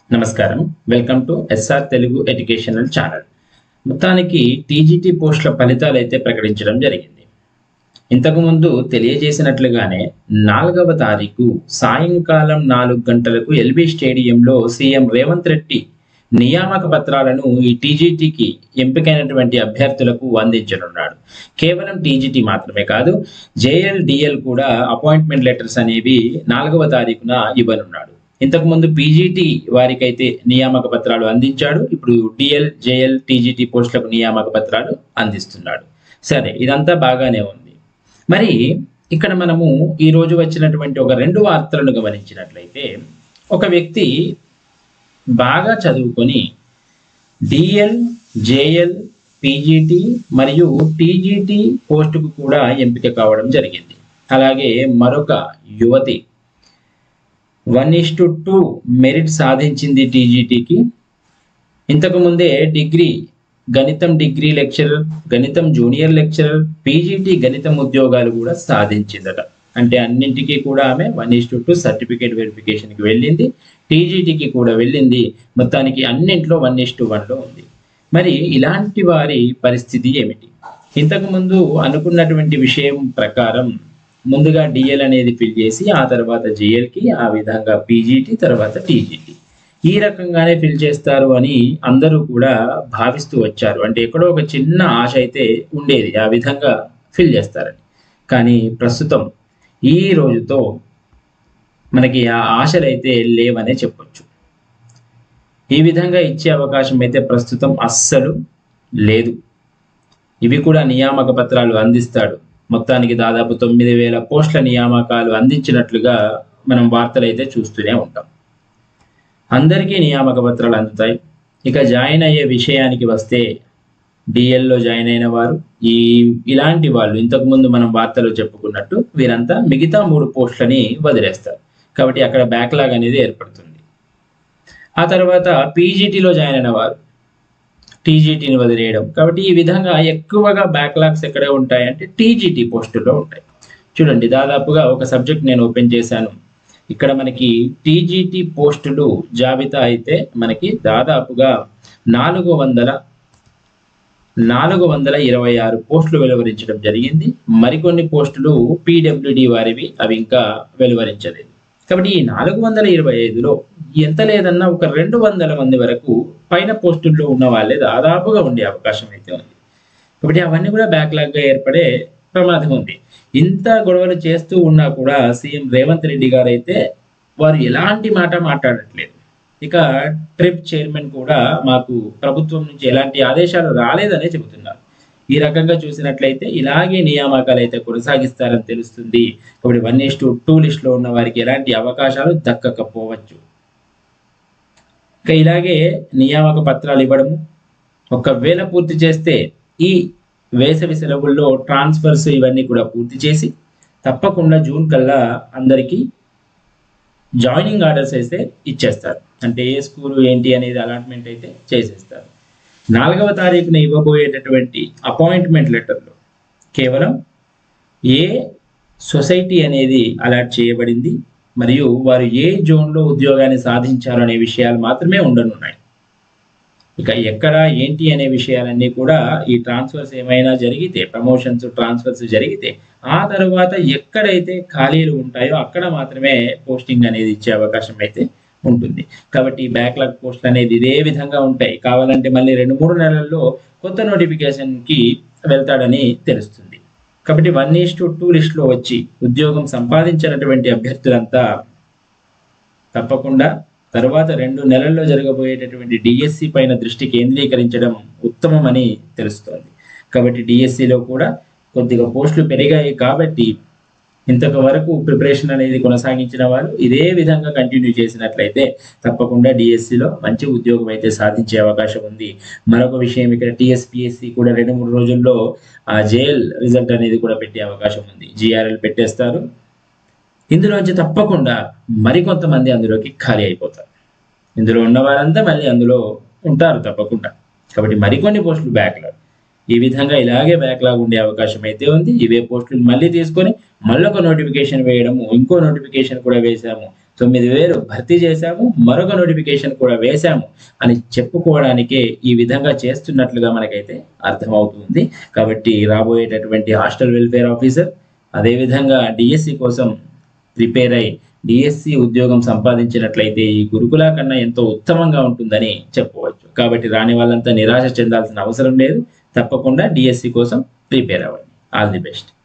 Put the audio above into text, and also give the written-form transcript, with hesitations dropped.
నమస్కారం. Welcome to SR Telugu educational channel. మొత్తానికి TGT పోస్టుల ఫలితాలు అయితే ప్రకటించడం జరిగింది. ఇంతకుముందు తెలియజేసినట్లుగానే 4వ తారీఖు సాయంకాలం 4 గంటలకు ఎల్బీ స్టేడియంలో సీఎం రేవంత్ రెడ్డి నియామక పత్రాలను ఈ టీజీటీకి ఎంపికైనటువంటి అభ్యర్థులకు అందించనున్నాడు. కేవలం టీజీటీ మాత్రమే కాదు, జేఎల్, డిఎల్ కూడా అపాయింట్మెంట్ లెటర్స్ అనేవి 4వ తారీఖున ఇవ్వనున్నాడు. ఇంతకుముందు పీజీటీ వారికైతే నియామక పత్రాలు అందించాడు. ఇప్పుడు డిఎల్, జేఎల్, టీజీటీ పోస్టులకు నియామక పత్రాలు అందిస్తున్నాడు. సరే, ఇదంతా బాగానే ఉంది. మరి ఇక్కడ మనము ఈ రోజు వచ్చినటువంటి ఒక 2 వార్తలను గమనించినట్లయితే, ఒక వ్యక్తి బాగా చదువుకొని డిఎల్, జేఎల్, పీజీటీ మరియు టీజీటీ పోస్టుకు కూడా ఎంపిక కావడం జరిగింది. అలాగే మరొక యువతి 1:2 మెరిట్ సాధించింది టీజీటీకి. ఇంతకు ముందే గణితం డిగ్రీ లెక్చరర్, గణితం జూనియర్ లెక్చరర్, పీజీటీ గణితం ఉద్యోగాలు కూడా సాధించిందట. అంటే అన్నింటికీ కూడా ఆమె 1:2 సర్టిఫికేట్ వెరిఫికేషన్కి వెళ్ళింది, టీజీటీకి కూడా వెళ్ళింది. మొత్తానికి అన్నింట్లో 1:1లో ఉంది. మరి ఇలాంటి వారి పరిస్థితి ఏమిటి? ఇంతకు ముందు అనుకున్నటువంటి విషయం ప్రకారం ముందుగా డిఎల్ అనేది ఫిల్ చేసి ఆ తర్వాత జేఎల్కి, ఆ విధంగా పీజీటీ, తర్వాత టీజీటీ ఈ రకంగానే ఫిల్ చేస్తారు అని అందరూ కూడా భావిస్తూ వచ్చారు. అంటే ఎక్కడో ఒక చిన్న ఆశ అయితే ఉండేది, ఆ విధంగా ఫిల్ చేస్తారని. కానీ ప్రస్తుతం ఈ రోజుతో మనకి ఆ ఆశలు అయితే లేవనే చెప్పొచ్చు. ఈ విధంగా ఇచ్చే అవకాశం అయితే ప్రస్తుతం అస్సలు లేదు. ఇవి కూడా నియామక పత్రాలు అందిస్తాడు. మొత్తానికి దాదాపు 9,000 పోస్టుల నియామకాలు అందించినట్లుగా మనం వార్తలు అయితే చూస్తూనే ఉంటాం. అందరికీ నియామక పత్రాలు అందుతాయి. ఇక జాయిన్ అయ్యే విషయానికి వస్తే, డిఎల్లో జాయిన్ అయిన వారు, ఇలాంటి వాళ్ళు ఇంతకుముందు మనం వార్తలు చెప్పుకున్నట్టు వీరంతా మిగతా 3 పోస్టులని వదిలేస్తారు. కాబట్టి అక్కడ బ్యాక్లాగ్ అనేది ఏర్పడుతుంది. ఆ తర్వాత పీజీటీలో జాయిన్ అయిన వారు టీజీటీని వదిలేయడం. కాబట్టి ఈ విధంగా ఎక్కువగా బ్యాక్లాగ్స్ ఎక్కడ ఉంటాయంటే టీజీటీ పోస్టుల్లో ఉంటాయి. చూడండి, దాదాపుగా ఒక సబ్జెక్ట్ నేను ఓపెన్ చేశాను. ఇక్కడ మనకి టీజీటీ పోస్టులు జాబితా అయితే మనకి దాదాపుగా 426 పోస్టులు వెలువరించడం జరిగింది. మరికొన్ని పోస్టులు పీడబ్ల్యూడి వారివి, అవి ఇంకా వెలువరించలేదు. కాబట్టి ఈ 425లో ఎంత లేదన్నా ఒక 200 మంది వరకు పైన పోస్టుల్లో ఉన్న వాళ్ళే దాదాపుగా ఉండే అవకాశం అయితే ఉంది. కాబట్టి అవన్నీ కూడా బ్యాక్లాగ్గా ఏర్పడే ప్రమాదం ఉంది. ఇంత గొడవలు చేస్తూ ఉన్నా కూడా సీఎం రేవంత్ రెడ్డి గారు అయితే వారు ఎలాంటి మాట మాట్లాడట్లేదు. ఇక ట్రిప్ చైర్మన్ కూడా మాకు ప్రభుత్వం నుంచి ఎలాంటి ఆదేశాలు రాలేదనే చెబుతున్నారు. ఈ రకంగా చూసినట్లయితే ఇలాగే నియామకాలు అయితే కొనసాగిస్తారని తెలుస్తుంది. కాబట్టి 1:2 లిస్టులో ఉన్న వారికి ఎలాంటి అవకాశాలు దక్కకపోవచ్చు. ఇక ఇలాగే నియామక పత్రాలు ఇవ్వడము, ఒకవేళ పూర్తి చేస్తే ఈ వేసవి సెలవుల్లో ట్రాన్స్ఫర్స్ ఇవన్నీ కూడా పూర్తి చేసి తప్పకుండా జూన్ కల్లా అందరికీ జాయినింగ్ ఆర్డర్స్ అయితే ఇచ్చేస్తారు. అంటే ఏ స్కూలు ఏంటి అనేది అలాట్మెంట్ అయితే చేసేస్తారు. 4వ తారీఖున ఇవ్వబోయేటటువంటి అపాయింట్మెంట్ లెటర్లో కేవలం ఏ సొసైటీ అనేది అలాట్ చేయబడింది మరియు వారు ఏ జోన్లో ఉద్యోగాన్ని సాధించారు అనే విషయాలు మాత్రమే ఉండనున్నాయి. ఇక ఎక్కడ ఏంటి అనే విషయాలన్నీ కూడా ఈ ట్రాన్స్ఫర్స్ ఏమైనా జరిగితే, ప్రమోషన్స్ ట్రాన్స్ఫర్స్ జరిగితే ఆ తర్వాత ఎక్కడైతే ఖాళీలు ఉంటాయో అక్కడ మాత్రమే పోస్టింగ్ అనేది ఇచ్చే అవకాశం అయితే ఉంటుంది. కాబట్టి బ్యాక్లాగ్ పోస్టులు అనేది ఇదే విధంగా ఉంటాయి. కావాలంటే మళ్ళీ 2-3 నెలల్లో కొత్త నోటిఫికేషన్కి వెళ్తాడని తెలుస్తుంది. కాబట్టి 1:2 లిస్టులో వచ్చి ఉద్యోగం సంపాదించినటువంటి అభ్యర్థులంతా తప్పకుండా తర్వాత 2 నెలల్లో జరగబోయేటటువంటి డిఎస్సి పైన దృష్టి కేంద్రీకరించడం ఉత్తమమని తెలుస్తోంది. కాబట్టి డిఎస్సిలో కూడా కొద్దిగా పోస్టులు పెరిగాయి. కాబట్టి ఇంతకు వరకు ప్రిపరేషన్ అనేది కొనసాగించిన వాళ్ళు ఇదే విధంగా కంటిన్యూ చేసినట్లయితే తప్పకుండా డిఎస్సిలో మంచి ఉద్యోగం అయితే సాధించే అవకాశం ఉంది. మరొక విషయం, ఇక్కడ టీఎస్పీఎస్సి కూడా 2-3 రోజుల్లో జేఎల్ రిజల్ట్ అనేది కూడా పెట్టే అవకాశం ఉంది. జిఆర్ఎల్ పెట్టేస్తారు. ఇందులోంచి తప్పకుండా మరికొంతమంది అందులోకి ఖాళీ అయిపోతారు. ఇందులో ఉన్న వారంతా మళ్ళీ అందులో ఉంటారు తప్పకుండా. కాబట్టి మరికొన్ని పోస్టులు బ్యాక్లాగ్, ఈ విధంగా ఇలాగే బ్యాక్లాగ్ ఉండే అవకాశం అయితే ఉంది. ఇవే పోస్టులు మళ్ళీ తీసుకొని మళ్ళొక నోటిఫికేషన్ వేయడము, ఇంకో నోటిఫికేషన్ కూడా వేసాము, 9,000 భర్తీ చేశాము, మరొక నోటిఫికేషన్ కూడా వేశాము అని చెప్పుకోవడానికే ఈ విధంగా చేస్తున్నట్లుగా మనకైతే అర్థమవుతుంది. కాబట్టి రాబోయేటటువంటి హాస్టల్ వెల్ఫేర్ ఆఫీసర్ అదేవిధంగా డిఎస్సి కోసం ప్రిపేర్ అయి డిఎస్సి ఉద్యోగం సంపాదించినట్లయితే ఈ గురుకుల కన్నా ఎంతో ఉత్తమంగా ఉంటుందని చెప్పవచ్చు. కాబట్టి రాని వాళ్ళంతా నిరాశ చెందాల్సిన అవసరం లేదు. తప్పకుండా డిఎస్సి కోసం ప్రిపేర్ అవ్వండి. All the best.